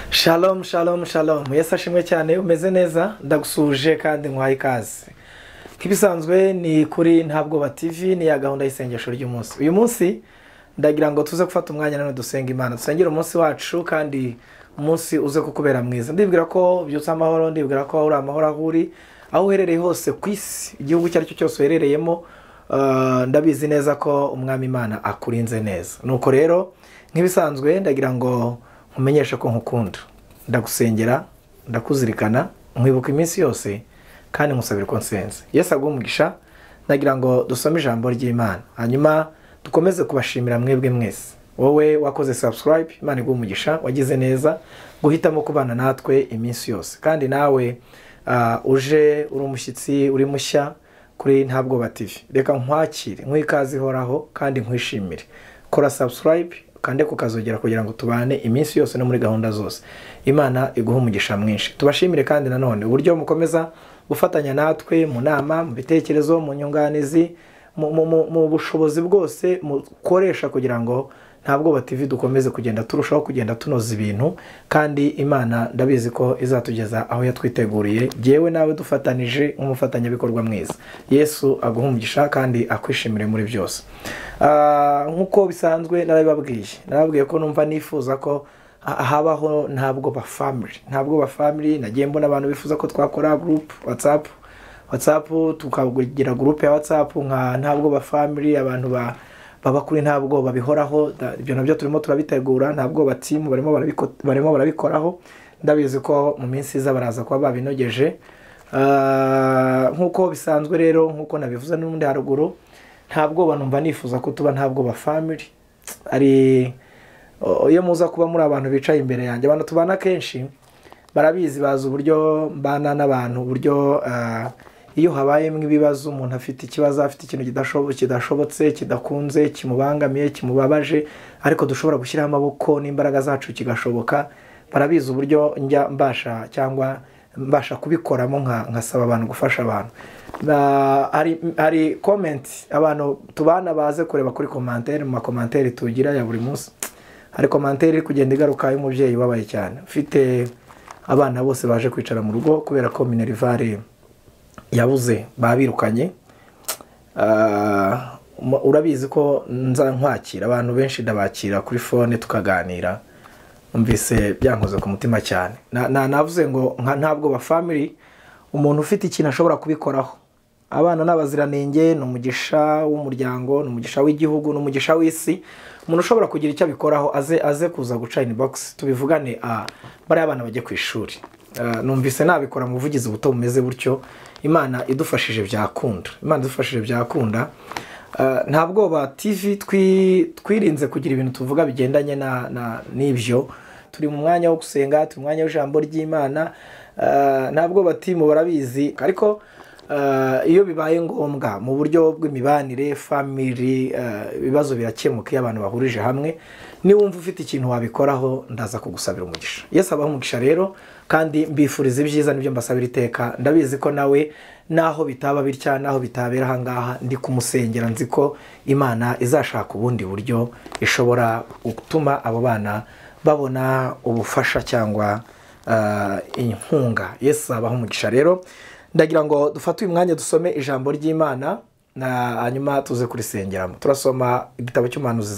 Shalom, shalom, shalom. Yesu ashimwe cyane, umeze neza, ndagusuje kandi nkwaye ikaze. Kibisanzwe ni kuri Ntabwoba TV, ni ya gahunda y'isengesho ry'umunsi. Uyu munsi ndagira ngo tuze gufata umwanya none dusenga Imana. Dusengera umunsi wacu kandi umunsi uze kukubera mwiza. Ndibwira ko byutsa amahoro, ndibwira ko uri amahoro ahuri, aho uherereye hose ku isi, igihugu cyari cyo cyose uherereyemo, ndabizi neza ko umwami Imana akurinze neza. Nuko rero nk'ibisanzwe ndagira ngo nkumenyeshe ko nkukunda, ndagusengera, ndakuzirikana, nkwibuka iminsi yose kandi nkusabira ko nsenze. Yesu aguhe umugisha. Ndagira ngo dusome ijambo ry'Imana, hanyuma dukomeze kubashimira mwebwe mwese. Wowe wakoze subscribe, Imana iguhe umugisha, wagize neza guhitamo kubana natwe iminsi yose. Kandi nawe uje uri umushyitsi, uri mushya kuri Ntabwoba TV, reka nkwakire, nkwikaze ihoraho kandi nkwishimire. Kora subscribe kandi kukazogera kugira ngo tubane iminsi yose no muri gahunda zose. Imana iguhe umugisha mwinshi. Tubashimire kandi nanone uburyo mukomeza gufatanya natwe mu nama, mu bitekerezo, mu nyunganizi, mu bushobozi bwose mukoresha kugira ngo Ntabwoba TV dukomeze kugenda turushaho kugenda tunoza ibintu, kandi Imana ndabizi ko izatugeza aho yatwiteguriye, jewe nawe dufatanije nk'umufatanyabikorwa mwiza. Yesu aguhe umugisha kandi akwishimire muri byose. Nkuko bisanzwe narababwiye ko numva nifuza ko habaho Ntabwoba family. Nagiye mbona abantu bifuza ko twakora group WhatsApp, tukagira group ya WhatsApp nka Ntabwoba family, abantu baba kuri Ntabwoba bihoraho. Ibyo nabyo turimo turabitegura. Ntabwoba team barimo barabikoraho. Ndabizi ko mu minsi iza baraza kuba babinogeje. Nkuko bisanzwe rero, nkuko nabivuze n'undi haruguru, Ntabwoba numva nifuza ko tuba Ntabwoba family. Ari iyo muza kuba muri abantu bicaye imbere yanjye, abantu tubana kenshi barabizi, bazi uburyo mbana n'abantu, uburyo iyo habayemo ibibazo, umuntu afite ikibazo, afite ikintu kidashobotse, kidakunze, kimubangamiye, kimubabaje, ariko dushobora gushyiraho amaboko n'imbaraga zacu kigashoboka, barabizi uburyo njya mbasha kubikoramo, nkasaba abantu gufasha abantu. Hari comment abantu tubana baze kureba kuri commentaire, mu commentaire tugira ya buri munsi. Hari commentaire iri kugenda igaruka y'umubyeyi wabaye cyane, ufite abana bose baje kwicara mu rugo kubera ko Minerivare yabuze, babirukanye. Urabizi ko nza nkwakira abantu benshi, ndabakira kuri phone tukaganira. Umvise byankoze ku mutima cyane. Navuze ngo nka Ntabwoba family, umuntu ufite ikintu ashobora kubikoraho. Abana n'abaziranenge, n'umugisha w'umuryango, n'umugisha w'igihugu, n'umugisha w'isi. Umuntu ushobora kugira icyo abikoraho, aze kuza guca inbox tubivugane, bari abana bajye ku ishuri. Numvise nabikora mu buvugizi buto bumeze buryo. Imana idufashije byakunda. Ntabwoba TV twirinze kugira ibintu tuvuga bigendanye n'ibyo. Turi mu mwanya wo gusenga, turi mu mwanya w'ijambo ry'Imana. Ntabwoba team barabizi, ariko iyo bibaye ngombwa mu buryo bw'imibanire family, ibibazo birakemuka iyo abantu bahurije hamwe. Ni wumva ufite ikintu wabikoraho, ndaza kugusabira umugisha. Yesu abahe umugisha rero, kandi mbifuriza ibyiza nibyo mbasabira iteka. Ndabizi ko nawe naho bitaba bitya, naho bitabera ahangaha, ndi kumusengera, nzi ko Imana izashaka ubundi buryo ishobora gutuma abo bana babona ubufasha cyangwa inkunga. Yesu abahe umugisha rero. Ndagira ngo dufate uyu mwanya dusome ijambo ry'Imana, hanyuma tuze kurisengeramo. Turasoma igitabo cy'umuhanuzi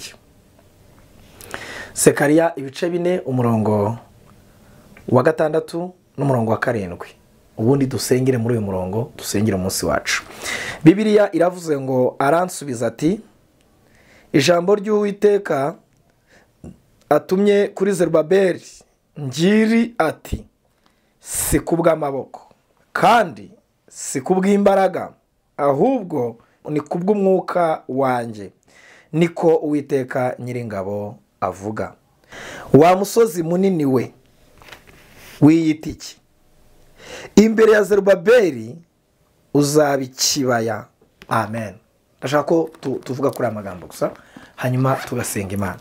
Zekariya ibice 4, umurongo wa 6 n'umurongo wa 7. Ubundi dusengere muri uyu murongo, dusengere umunsi wacu. Bibiliya iravuze ngo, aransubiza ati, ijambo ry'Uwiteka atumye kuri Zerubabeli ngiri ati, si kubw'amaboko kandi si kubw'imbaraga, ahubwo ni kubw'umwuka wanjye, niko Uwiteka Nyiringabo avuga. Wa musozi munini we wiyita iki? Imbere ya Zerubabeli uzaba ikibaya. Amen. Ndashaka ko tuvuga kuri amagambo gusa, hanyuma tugasenga Imana.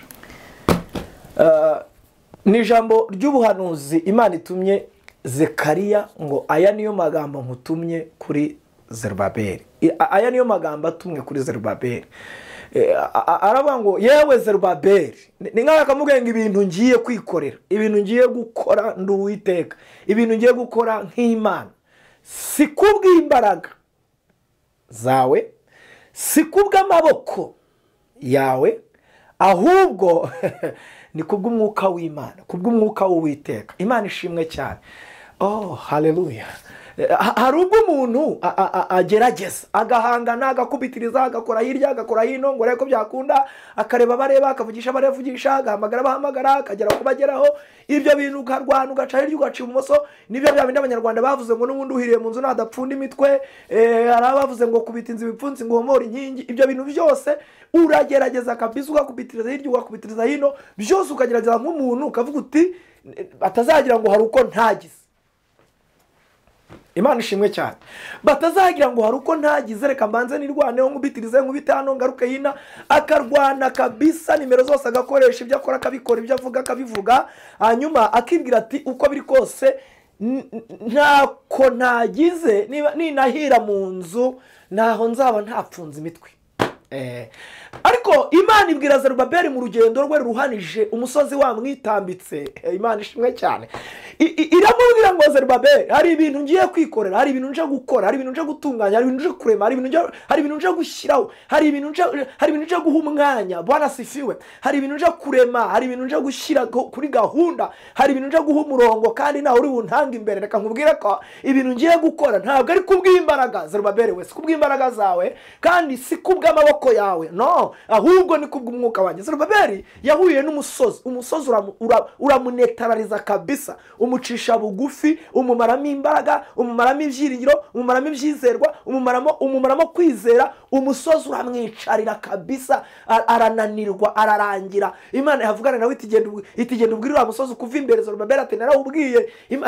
Ni ijambo ry'ubuhanuzi Imana itumye Zekariya ngo aya niyo magambo nkutumye kuri Zerubabeli. Aya niyo magambo atumwe kuri Zerubabeli. aravuga ngo yewe Zerubabeli, ni nk'aho akamubwira ngo ibintu ngiye kwikorera, ibintu ngiye gukora ndi Uwiteka, ibintu ngiye gukora nk'Imana, si kubw'imbaraga zawe, si kubw'amaboko yawe, ahubwo ni kubw'umwuka w'Imana, kubw'umwuka w'Uwiteka. Imana ishimwe cyane. Oh, haleluya. Hari ubwo umuntu agerageza agahangana, agakubitiriza, agakora hirya, agakora hino ngo ariko byakunda, akareba bareba, akavugisha abarevugisha, agahamagara abahamagara, akagera kubageraho. Ibyo bintu ukarwana, ugaca hirya, ugaca ibumoso. Nibyo bya bindi Abanyarwanda bavuze ngo n'ubundi uhiriye mu nzu nadapfunda imitwe. Hari abavuze ngo kubita inzu ibipfunsi ngo homora inkingi. Ibyo bintu byose uragerageza kabisa, ugakubitiriza hirya, ugakubitiriza hino, byose ukagerageza nk'umuntu ukavuga uti batazagira ngo hari uko ntagize. Imana ishimwe cyane. Batazagira ngo hari uko ntagize, reka mbanze nirwaneho nkubitirize, nkubite hano ngaruke hina. Akarwana kabisa, nimero zose agakoresha, ibyo akora akabikora, ibyo avuga akabivuga, hanyuma akibwira ati uko biri kose ntako ntagize, ninahira mu nzu naho nzaba ntapfunze imitwe. Ariko Imana ibwira Zerubabeli mu rugendo rwe ruhanije umusozi wamwitambitse. Imana ishimwe cyane. Iramubwira ngo Zerubabeli, hari ibintu ngiye kwikorera, hari ibintu nje gukora, hari ibintu nje gutunganya, hari ibintu nje kurema, hari ibintu nje gushyiraho, hari ibintu nje guha umwanya. Bwana sifiwe. Hari ibintu nje kurema, hari ibintu nje gushyira kuri gahunda, hari ibintu nje guha umurongo, kandi nawe uri buntanga imbere. Reka nkubwire ko ibintu ngiye gukora ntabwo ari kubw'imbaraga Zerubabeli, we si kubw'imbaraga zawe, kandi si kubw'amaboko yawe, no, ahubwo ni kubw'umwuka wanjye. Zerubabeli yahuye n'umusozi, umusozi uramunetarariza kabisa, umucisha bugufi, umumaramo imbaraga, umumaramo ibyiringiro, umumaramo ibyizerwa, umumaramo kwizera. Umusozi uramwicarira kabisa, arananirwa, ararangira. Imana yavugana nawe iti genda ubwire uriya musozi kuva imbere. Zerubabeli ati narawubwiye.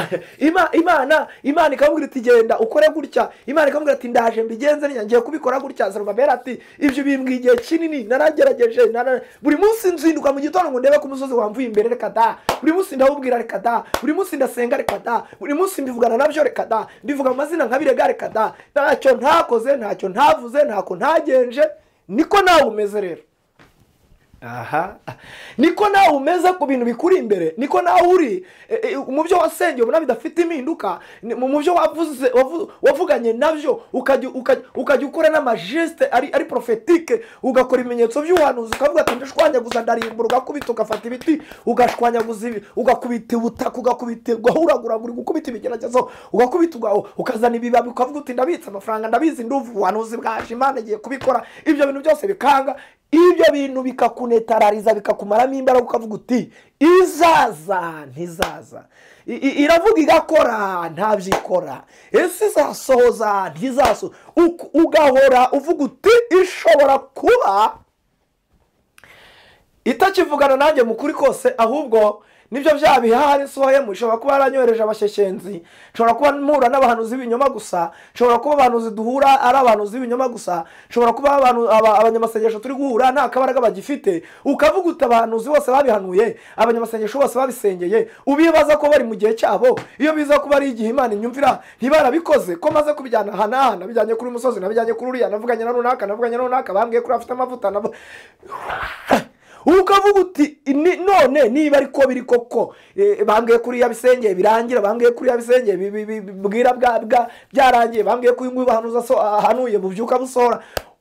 Imana ikamubwira iti genda ukore gutya. Imana ikamubwira ati ndaje mbigenze ngiye kubikora gutya. Zerubabeli ati ibyo bimbwiye igihe kinini, naragerageje, buri munsi nzinduka mu gitondo ngo ndebe ko umusozi wamvuye imbere, reka da. Buri munsi ndawubwira, reka da. Buri munsi ndasenga, reka da. Buri munsi mbivugana nabyo, reka da. Mbivuga amazina nkabirega, reka da. Ntacyo ntakoze, ntacyo ntavuze, ntako ntagenje. Niko nawe umeze rero. Aha, niko nawe umeze ku bintu bikuri imbere. Niko nawe uri mu byo wasengeye ubona bidafite impinduka, mu byo wavuganye nabyo ukajya ukora n'amajeste ari prophétique, ugakora ibimenyetso by'ubuhanuzi, ukavuga ati ndashwanyaguza ndarimbura, ugakubita, ugafata ibiti ugashwanyaguza, ugakubita ubutaka, ugakubita ugahuragura, gukubita ibigeragezo, ugakubita ukazana ibibabi, ukavuga uti ndabitsa amafaranga, ndabizi nduvu ubuhanuzi bwaje, Imana igiye kubikora. Ibyo bintu byose bikanga, ibyo bintu bikakunetarariza, bikakumaramo imbaraga, ukavuga uti izaza ntizaza, iravuga igakora ntabyikora, ese izasohoza ntizasohoza. Ugahora uvuga uti ishobora kuba itakivugana nanjye mu kuri kose, ahubwo nibyo byabihari sohemu. Ishobora kuba yaranyohereje abasheshenzi, nshobora kuba mpura n'abahanuzi b'ibinyoma gusa, nshobora kuba abahanuzi duhura ari abahanuzi b'ibinyoma gusa, nshobora kuba abanyamasengesho turi guhura nta kabaraga bagifite. Ukavuga uti abahanuzi bose babihanuye, abanyamasengesho bose babisengeye, ubibaza ko bari mu gihe cyabo. Iyo biza kuba ari igihe Imana inyumvira ntibarabikoze, ko maze kubijyana hanahana, bijyanye kuri umusozi, nabijyanye kuri uriya, navuganye na runaka, bambwiye kuri afite amavuta, ukavuga uti none niba ariko biri koko, bambwiye kuri yabisengeye birangira, bambwiye kuri yabisengeye bibwira byarangiye, bambwiye ko uyu bahanuza ahanuye bubyuka busohora.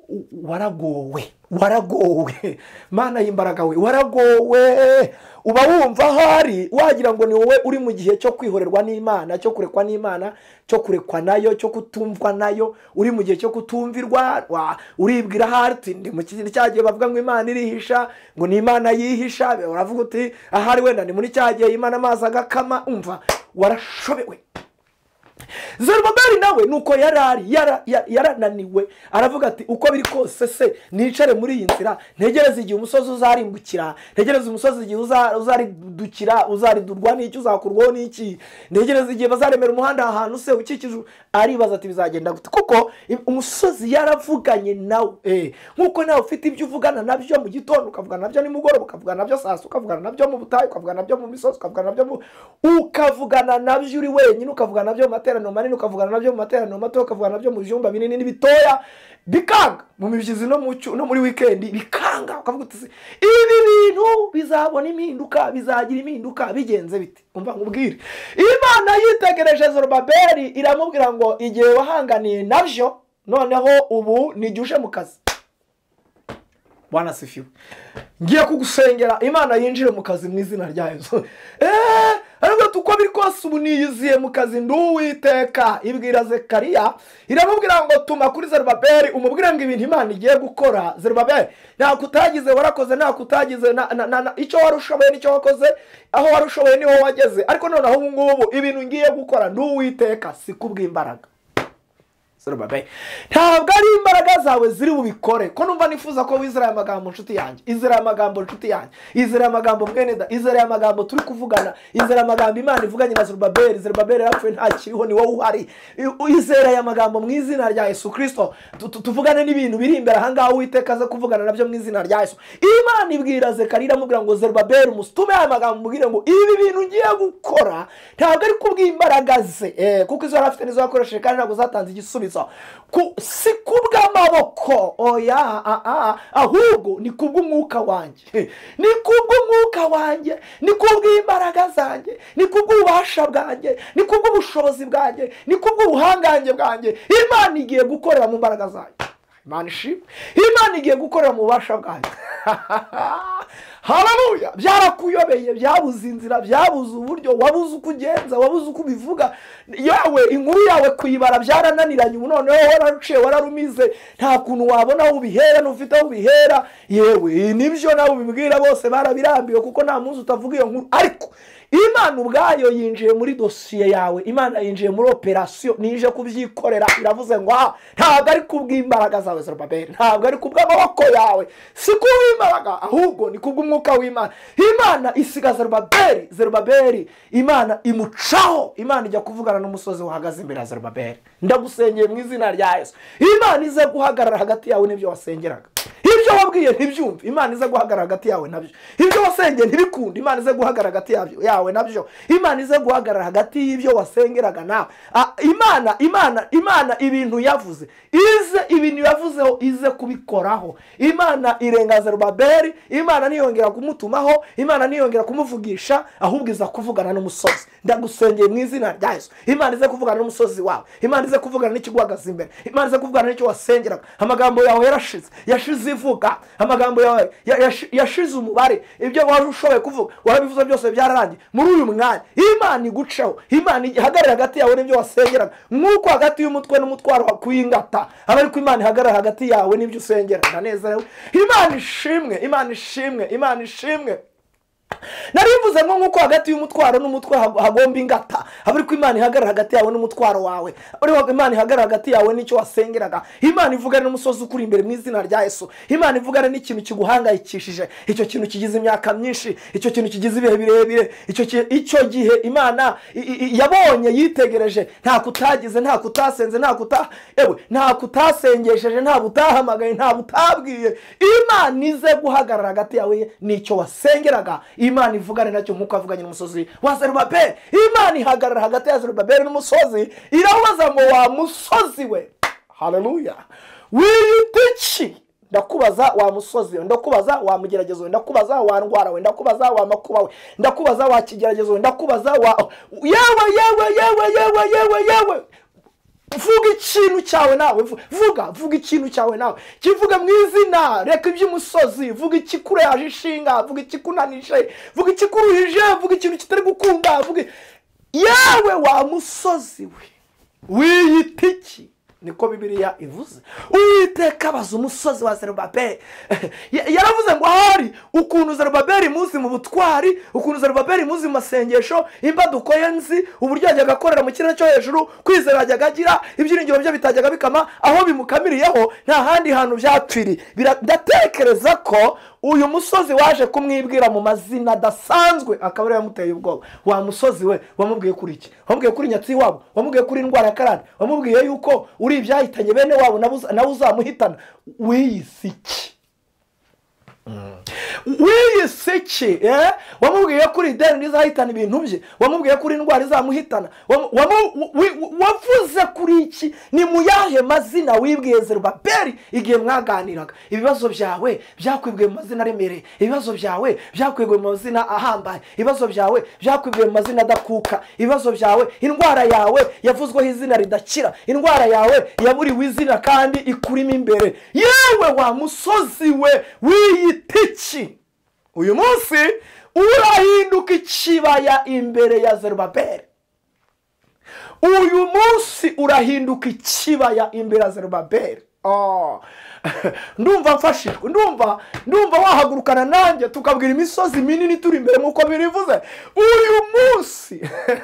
Waragowe Mana y'imbaraga we, waragowe. Uba wumva hari wagira ngo ni wowe uri mu gihe cyo kwihorerwa n'Imana, cyo kurekwa n'Imana, cyo kurekwa nayo, cyo kutumvwa nayo. Uri mu gihe cyo kutumvirwa, uribwira hari ndi mu kintu cyagiye bavuga ngo Imana irihisha, ngo ni Imana yihisha. Uravuga uti ahari wenda ni muri cyagiye Imana amazi agakama. Umva, warashobewe. Zerubabeli nawe nuko yarananiwe, aravuga ati uko biri kose se nicare muri iyi nzira, ntegereze igihe umusozi uzarimbukira, ntegereze umusozi igihe uzaridukira, uzaridurwa n'iki, uzakurwaho n'iki, ntegereze igihe bazaremera umuhanda ahantu se ukikije. Aribaza ati bizagenda gute, kuko umusozi yaravuganye nawe. Nkuko nawe ufite ibyo uvugana nabyo mu gitondo, ukavugana nabyo nimugoroba, ukavugana nabyo saa sita, ukavugana nabyo mu butayu, ukavugana nabyo mu misozi, ukavugana nabyo uri wenyine, ukavugana nabyo mu materaniro manini ukavugana nabyo mu materaniro mato ukavugana nabyo mu byumba binini n'ibitoya bikanga mu mibyizi no muri weekend bikanga ukavuga uti ibi bintu bizabona impinduka bizagira impinduka bigenze biti umva nkubwire Imana yitegereje Zorobabeli iramubwira ngo igihe wahanganiye nabyo noneho ubu nijyuje mu kazi Bwana sifiwe ngiye kugusengera Imana yinjire mu kazi mu izina rya Yesu ariko tuko biri kose ubu niyiziye mu kazi nduwiteka ibwira Zekariya iramubwira ngo tuma kuri Zorobabeli umubwire ngo ibintu Imana igiye gukora Zorobabeli nta kutagize warakoze nta kutagize icyo warushoboye nicyo wakoze aho warushoboye niho wageze ariko noneho ubu ngubu ibintu ngiye gukora nduwiteka sikubwimbaraga Zorobabeli ntabwo ari imbaraga zawe ziri bubikore ko numva nifuza ko wizera aya magambo nshuti yanjye izera aya magambo nshuti yanjye izera aya magambo mweneda izera aya magambo turi kuvugana izera aya magambo Imana ivuganye na Zorobabeli Zorobabeli yapfuye nta kiriho ni wowe uhari izera aya magambo mu izina rya Yesu Kristo tuvugane n'ibintu biri imbere aha ngaha Uwiteka aza kuvugana nabyo mu izina rya Yesu Imana ibwira Zekariya amubwira ngo Zorobabeli mustume aya magambo mubwire ngo ibi bintu ngiye gukora ntabwo ari kubw'imbaraga ze kuko izo yarafite nizo yakoresheje kandi ntabwo zatanze igisubizo si kubw'amaboko oya ahubwo ni kubw'umwuka wanjye ni kubw'umwuka wanjye ni kubw'imbaraga zanjye ni kubw'ububasha bwanjye ni kubw'ubushobozi bwanjye ni kubw'ubuhangange bwanjye Imana igiye gukorera mu mbaraga zanjye Imana ishimwe Imana igiye gukorera mu bubasha bwanjye haleluya byarakuyobeye byabuze inzira byabuze uburyo wabuze uko ugenza wabuze uko ubivuga yawe inkuru yawe kuyibara byarananiranye ubu noneho wararuciye wararumize nta kuntu wabona aho ubihera n'ufite aho ubihera yewe nibyo nawe ubibwira bose barabirambiwe kuko nta munsi utavuga iyo nkuru ariko Imana ubwayo yinjiye muri dosiye yawe Imana yinjiye muri operasiyo nije kubyikorera iravuze ngo ntabwo ari kubw'imbaraga zawe Zorobabeli ntabwo ari kubw'amaboko yawe si kubw'imbaraga ahubwo ni kubw'umwuka w'Imana Imana isiga Zorobabeli Imana imucaho Imana ijya kuvugana n'umusozi wahagaze imbere ya Zorobabeli ndagusengeye mu izina rya Yesu Imana ize guhagarara hagati yawe n'ibyo wasengeraga ibyo wabwiye ntibyumve Imana ize guhagarara hagati yawe nabyo ibyo wasengeye ntibikunde Imana ize guhagarara hagati yawe nabyo Imana ize guhagarara hagati y'ibyo wasengeraga nawe Imana ibintu yavuze ibintu yavuzeho ize kubikoraho Imana irenga Zorobabeli Imana niyongera kumutumaho Imana niyongera kumuvugisha ahubwo iza kuvugana n'umusozi ndagusengeye mu izina rya Yesu Imana ize kuvugana n'umusozi wawe Imana ize kuvugana n'ikiguhagaze imbere Imana ize kuvugana n'icyo wasengeraga amagambo yawe yashize ivuga amagambo yawe yashize umubare ibyo wari ushoboye kuvuga warabivuze byose byararangiye muri uyu mwanya Imana igucaho Imana ihagarara hagati yawe n'ibyo wasengeraga nk'uko hagati y'umutwe n'umutwaro wakwingata aba ariko Imana ihagarara hagati yawe n'ibyo usengera ndanezerewe Imana ishimwe Imana ishimwe Imana ishimwe narivuze ngo nkuko hagati y'umutwaro n'umutwe hagomba ingata ariko Imana ihagarara hagati yawe n'umutwaro wawe ariko Imana ihagarara hagati yawe n'icyo wasengeraga Imana ivugana n'umusozi ukuri imbere mu izina rya Yesu Imana ivugana n'ikintu kiguhangayikishije icyo kintu kigize imyaka myinshi icyo kintu kigize ibihe birebire icyo gihe Imana yabonye yitegereje nta kutagize nta kutasenze nta kutasengesheje nta butahamagaye nta butabwiye Imana ize guhagarara hagati yawe n'icyo wasengeraga Imana ivugane nacyo nkuko avuganye n'umusozi wa Zorobabeli Imana ihagarara hagati ya Zorobabeli n'umusozi irabaza ngo wa musozi we haleluya witiki ndakubaza wa musozi we ndakubaza wa mugeragezo we ndakubaza wa ndwara we ndakubaza wa makuba we ndakubaza wa kigeragezo we ndakubaza wa yewe vuga ikintu cyawe nawe vuga ikintu cyawe nawe kivuga mu izina reka iby'umusozi vuga ikikurehaje ishinga vuga ikikunanije vuga ikikuruhije vuga ikintu kitari gukunda vuga yawe wa musozi we wiyitiki niko Bibiliya ivuze Uwiteka abaza umusozi wa Zorobabeli yaravuze ngo hari ukuntu Zorobabeli muzi mu butwari ukuntu Zorobabeli muzi mu masengesho imbaduko ye nzi uburyo yajyaga akorera mu kirere cyo hejuru kwizera yajyaga agira ibyiringiro bye bitajyaga bikama aho bimukamiriyeho nta handi hantu byapfiri ndatekereza ko uyu musozi waje kumwibwira mu mazina adasanzwe akaba ari yamuteye ubwoba wa musozi we wamubwiye kuri iki wamubwiye kuri nyatsi wabo wamubwiye kuri indwara ya karande wamubwiye yuko uri ibyahitanye bene wabo nawe uzamuhitana wiyisiki wiyise iki? Wamubwiye kuri ideni rizahitana ibintu bye, wamubwiye kuri indwara izamuhitana, wavuze kuri iki? Ni mu yahe mazina wibwiye Zerubabeli igihe mwaganiraga? Ibibazo byawe byakwibwiye mu mazina aremereye, ibibazo byawe byakwibwiye mu mazina ahambaye, ibibazo byawe byakwibwiye mu mazina adakuka, ibibazo byawe, indwara yawe yavuzweho izina ridakira, indwara yawe yaburiwe izina kandi ikurimo imbere. Yewe wa musozi we wiyita iki? Uyu munsi urahinduka ikibaya imbere ya Zerubabeli. Uyu munsi urahinduka ikibaya imbere ya Zerubabeli. Ndumva mfashijwe, ndumva wahagurukana nanjye tukabwira imisozi minini turi imbere nk'uko birivuze. Uyu munsi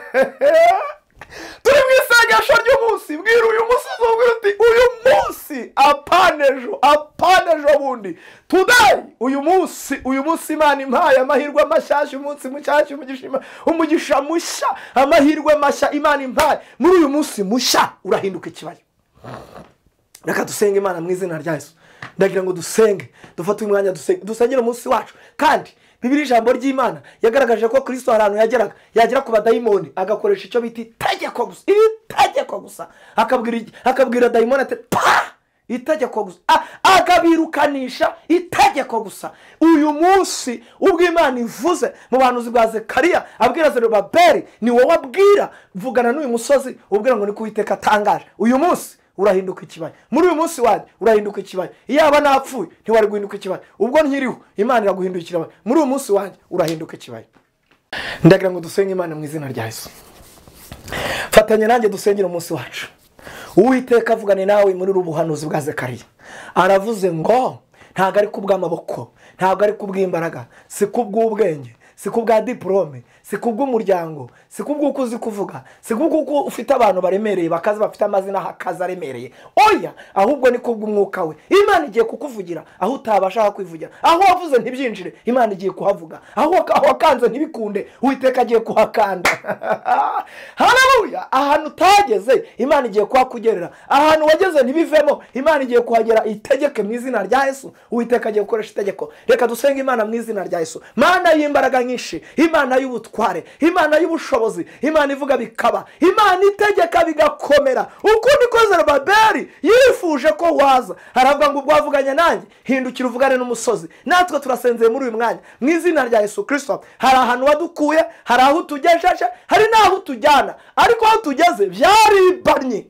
turi mu isengesho ry'umunsi, bwira uyu musozi ubwira uti uyu munsi apanejo bundi today, uyu munsi Imana impaye amahirwe mashyashya, umunsi mushyashya, umugisha mushya, amahirwe mashya Imana impaye. Muri uyu munsi mushya urahinduka ikibaya. Reka dusenge Imana mu izina rya Yesu. Ndagira ngo dusenge, dufate umwanya dusengera umunsi wacu. Kandi Bibiliya ijambo ry'Imana yagaragaje ko Kristo ahantu yagera ku badayimoni agakoresha icyo bita itegeko gusa, akabwira dayimoni ati itegeko gusa, akabirukanisha itegeko gusa. Uyu munsi ubwo Imana ivuze mu bahanuzi bwa Zekariya abwira Zerubabeli, ni wowe abwira, vugana n'uyu musozi ubwira ngo ni ko Uwiteka atangaje. Uyu munsi urahinduka ikibaya. Muri uyu munsi wanjye urahinduka ikibaya. Iyaba napfuye ntiwari guhinduka ikibaya, ubwo nkiriho Imana iraguhindukira. Muri uyu munsi wanjye urahinduka ikibaya. Ndagira ngo dusenge Imana mu izina rya Yesu. Fatanya nanjye dusengera umunsi wacu. Uwiteka avugane nawe muri uru buhanuzi bwa Zekariya. Aravuze ngo ntago ari kubw'amaboko, ntago ari kubw'imbaraga, si kubw'ubwenge, si kubwa diplome, si kubw'umuryango, si kubw'uko uzi kuvuga, si kubw'uko ufite abantu baremereye bakaza bafite amazina hakaza aremereye. Oya, ahubwo ni kubw'umwuka we. Imana igiye kukuvugira aho utabasha kwivugira. Aho wavuze ntibyinjire, Imana igiye kuhavuga. Aho wakanze ntibikunde, Uwiteka agiye kuhakanda. Haleluya! Ahantu utageze Imana igiye kuhakugerera. Ahantu wageze ntibivemo, Imana igiye kuhagera. Itegeke mu izina rya Yesu. Uwiteka agiye gukoresha itegeko. Reka dusenge Imana mu izina rya Yesu. Mana y'imbaraga nyinshi, Imana y'ubutware, Imana y'ubushobozi, Imana ivuga bikaba, Imana itegeka bigakomera. Uko niko Zerubabeli yifuje ko waza. Haravuga ngo ubwo wavuganye nanjye, hindukira uvugane n'umusozi. Natwe turasenzeye muri uyu mwanya mu izina rya Yesu Kristo. Hari ahantu wadukuye, hari aho tugejeje, hari n'aho tujyana, ariko aho tugeze byaribanye.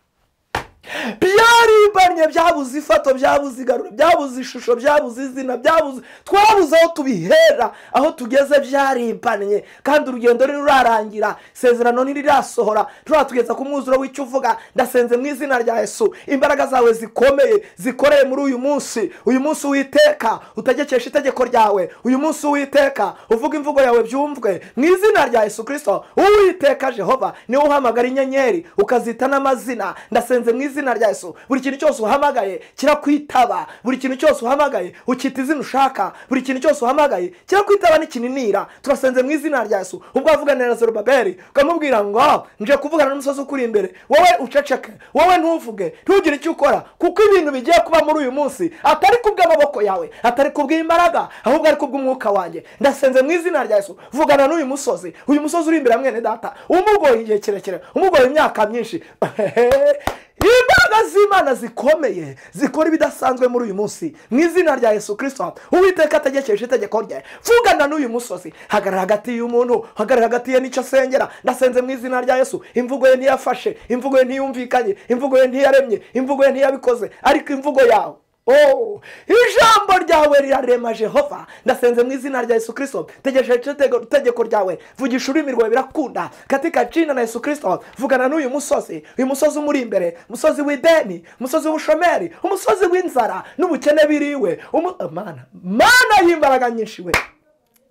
Byabuze ifato, byabuze igarura, byabuze ishusho, byabuze izina, twabuze aho tubihera. Aho tugeze byaribanye, kandi urugendo rurarangira, isezerano ntirirasohora, turatugeza ku mwuzuro w'icyo uvuga. Ndasenze mu izina rya Yesu, imbaraga zawe zikomeye zikoreye muri uyu munsi. Uyu munsi Uwiteka utegekesha itegeko ryawe. Uyu munsi Uwiteka uvuga imvugo yawe byumvwe mu izina rya Yesu Kristo. Uwiteka Jehova niwe uhamagara inyenyeri ukazita n'amazina. Ndasenze mu izina rya Yesu, buri kintu cyose uhamagaye kirakwitaba. Buri kintu cyose uhamagaye ukita izina ushaka. Buri kintu cyose uhamagaye kirakwitaba n'ikininira. Turasenze mu izina rya Yesu. Ubwo avuganira na Zerubabeli ukamubwira ngo nje kuvugana n'umusozi ukuri imbere, wowe uceceke, wowe ntuvuge, ntugire icyo ukora, kuko ibintu bigiye kuba muri uyu munsi atari kubw'amaboko yawe, atari kubw'imbaraga, ahubwo ari kubw'umwuka wanjye. Ndasenze mu izina rya Yesu, vugana n'uyu musozi. Uyu musozi uri imbere ya mwene data, umugoye igihe kirekire, umugoye imyaka myinshi. Imbaraga z'Imana zikomeye zikora ibidasanzwe muri uyu munsi mu izina rya Yesu Kristo. Uwiteka ategekesha itegeko rye. Vugana n'uyu musozi, hagarara hagati y'umuntu, hagarara hagati ye n'icyo asengera. Ndasenze mu izina rya Yesu, imvugo ye ntiyafashe, imvugo ye ntiyumvikanye, imvugo ye ntiyaremye, imvugo ye ntiyabikoze, ariko imvugo yawe, ijambo ryawe rirarema Jehova. Ndasenze mu izina rya Yesu Kristo, tegesha itegeko ryawe, vugisha ururimi rwawe birakunda. Katika jina na Yesu Kristo, vugana n'uyu musozi, uyu musozi umuri imbere, umusozi w'ideni, umusozi w'ubushomeri, umusozi w'inzara n'ubukene biriwe. Mana y'imbaraga nyinshi we,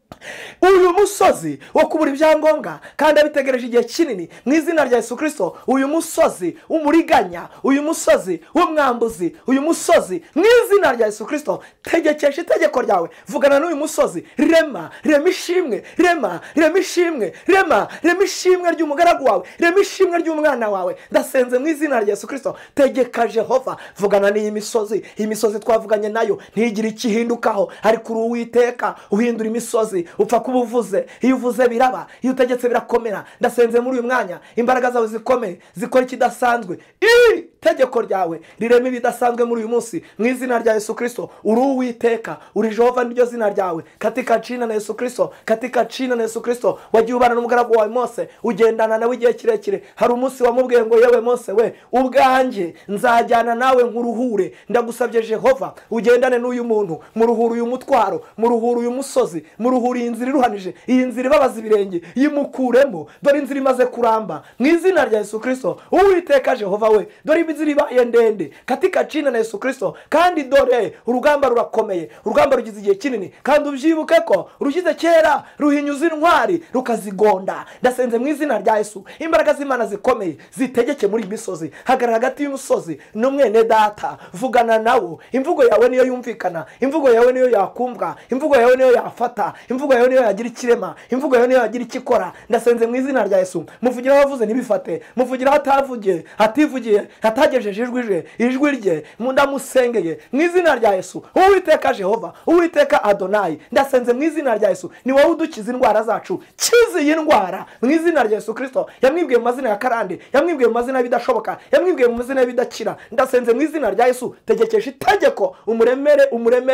uyu musozi wo kubura ibyangombwa kandi abitegereje igihe kinini mu izina rya Yesu Kristo, uyu musozi w'umuriganya, uyu musozi w'umwambuzi, uyu musozi mu izina rya Yesu Kristo, tegekesha itegeko ryawe, vugana n'uyu musozi, rema ishimwe, rema ishimwe, rema ishimwe ry'umugaragu wawe, rema ishimwe ry'umwana wawe, ndasenze mu izina rya Yesu Kristo, tegeka Jehova, vugana n'iyi misozi, iyi misozi twavuganye nayo ntigire ikihindukaho, ariko uri Uwiteka uhindura imisozi, upfa kuba uvuze, iyo uvuze biraba, iyo utegetse birakomera. Ndasenze muri uyu mwanya imbaraga zawe zikomeye zikora ikidasanzwe, itegeko ryawe rirema ibidasanzwe muri uyu munsi mu izina rya Yesu Kristo. Uri Uwiteka, uri Jehova, niryo zina ryawe, katika jina la Yesu Kristo, katika jina la Yesu Kristo. Wagiye ubana n'umugaragu wawe Mose, ugendana nawe igihe kirekire, hari umunsi wamubwiye ngo yewe Mose we, ubwanjye nzajyana nawe nkuruhure. Ndagusabye Jehova, ugendane n'uyu muntu, muruhura uyu mutwaro, muruhura uyu musozi, muruhura iyi nzira iruhanije, iyi nzira ibabaza ibirenge, yimukuremo, dore inzira imaze kuramba mu izina rya Yesu Kristo. Uwiteka Jehova we, dore inzira ibaye ndende katika jina la Yesu Kristo, kandi dore urugamba rurakomeye, urugamba rugize igihe kinini, kandi ubyibuke ko rugize kera ruhinyuza intwari rukazigonda. Ndasenze mu izina rya Yesu, imbaraga z'Imana zikomeye zitegeke muri imisozi, hagarara hagati y'umusozi n'umwene data, vugana nawo, imvugo yawe niyo yumvikana, imvugo yawe niyo yakumva, imvugo yawe niyo yafata, imvugo yawe niyo yagira ikirema, imvugo yawe niyo yagira ikikora. Ndasenze mu izina rya Yesu, muvugira abavuze ntibifate, muvugira atavugiye, ativugiye, atagejeje ijwi rye, ndamusengeye mu izina rya Yesu. Uwiteka Jehova, Uwiteka Adonai, ndasenze mu izina rya Yesu, ni wowe udukiza indwara zacu, kiza iyi ndwara mu izina rya Yesu Kristo. Yamwibwiye mu mazina ya karande, yamwibwiye mu mazina y'ibidashoboka, yamwibwiye mu mazina y'ibidakira. Ndasenze mu izina rya Yesu, tegekesha itegeko, umuremere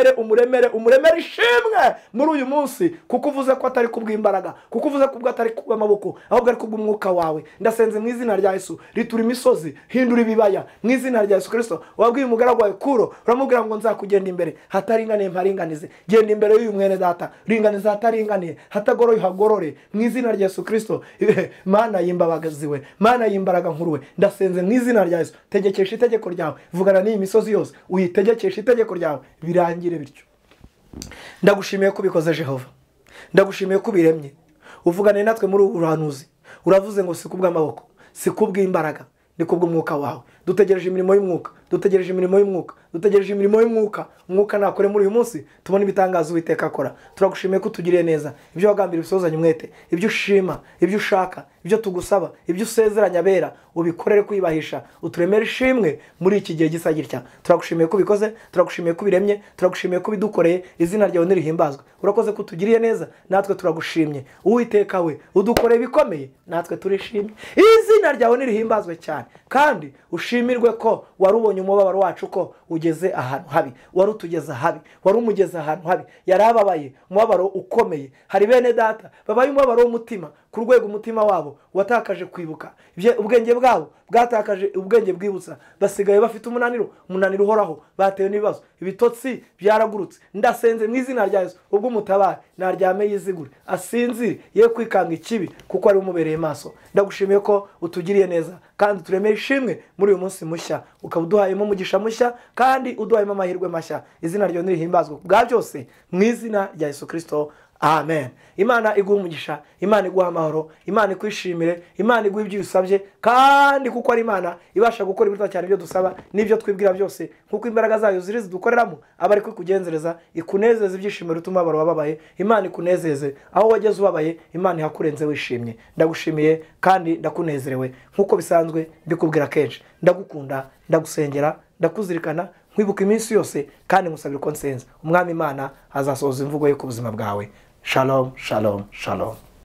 ishimwe muri uyu munsi, kuko uvuze ko atari kubw'imbaraga, kuko uvuze ko atari kubw'amaboko, ahubwo ari kubw'umwuka wawe. Ndasenze mu izina rya Yesu, ritura imisozi, hindura ibibaya mu izina rya Yesu Kristo. Wabwiye umugaragu wawe Kuro, uramubwira ngo nzakugenda imbere, hataringaniye mparinganize, genda imbere y'uyu mwene data, ringaniza hataringaniye, hatagoroye hagorore mu izina rya Yesu Kristo. Mana yimbabagaziwe, Mana yimbaraga nkuruwe, ndasenze mu izina rya Yesu, tegekesha itegeko ryawe, vugana n'iyi misozi yose, uyitegekesha itegeko ryawe, birangire bityo. Ndagushimiye ko ubikoze Jehova, ndagushimiye ko ubiremye, uvugane natwe muri ubu buhanuzi. Uravuze ngo si kubw'amaboko, si kubw'imbaraga, ni kubw'umwuka wawe. Dutegereje imirimo y'umwuka, dutegereje imirimo y'umwuka, dutegereje imirimo y'umwuka. Umwuka nakore muri uyu munsi, tubone ibitangazo Uwiteka akora. Turagushimiye ko utugiriye neza, ibyo wagambiriye bisozanye umwete, ibyo ushima, ibyo ushaka, ibyo tugusaba, ibyo usezeranya abera, ubikorere kwibahisha, uturemere ishimwe muri iki gihe gisa gitya. Turagushimiye ko ubikoze, turagushimiye ko ubiremye, turagushimiye ko ubidukoreye, izina ryawe nirihimbazwe. Urakoze ko utugiriye neza, natwe turagushimye. Uwiteka we, udukoreye bikomeye, natwe turishimye. Izina ryawe nirihimbazwe cyane, kandi ushimirwe ko warubonye umubabaro wacu ko ugeze ahantu habi, warutugeza habi, warumugeza ahantu habi, yarababaye umubabaro ukomeye. Hari bene data babaye umubabaro w'umutima, ku rwego umutima wabo watakaje kwibuka, ubwenge bwabo bwatakaje ubwenge bwibutsa, basigaye bafite umunaniro uhoraho, batewe n'ibibazo, ibitotsi byaragurutse. Ndasenze mu izina rya Yesu, ubwo umutabare naryame yizigure, asinzire, ye kwikanga ikibi, kuko ari umubereye maso. Ndagushimiye ko utugiriye neza, kandi turemeye ishimwe muri uyu munsi mushya, ukaba uduhayemo umugisha mushya, kandi uduhayemo amahirwe mashya. Izina ryawe nirihimbazwe bwa byose mu izina rya Yesu Kristo. Amen. Imana iguha umugisha, Imana iguha amahoro, Imana ikwishimire, Imana iguha ibyo usabye, kandi kuko ari Imana ibasha gukora ibiruta cyane ibyo dusaba n'ibyo twibwira byose, kuko imbaraga zayo ziri zidukoreramo, aba ari kwikugenzereza, ikunezeza ibyishimo bituma abantu bababaye. Imana ikunezeze aho wageze ubabaye, Imana ihakurenze wishimye. Ndagushimiye kandi ndakunezerewe, nkuko bisanzwe mbikubwira kenshi. Ndagukunda, ndagusengera, ndakuzirikana, nkwibuka iminsi yose, kandi ngusabira ko nsenza Umwami Imana azasohoza imvugo yo ku buzima bwawe. Shalom, shalom, shalom.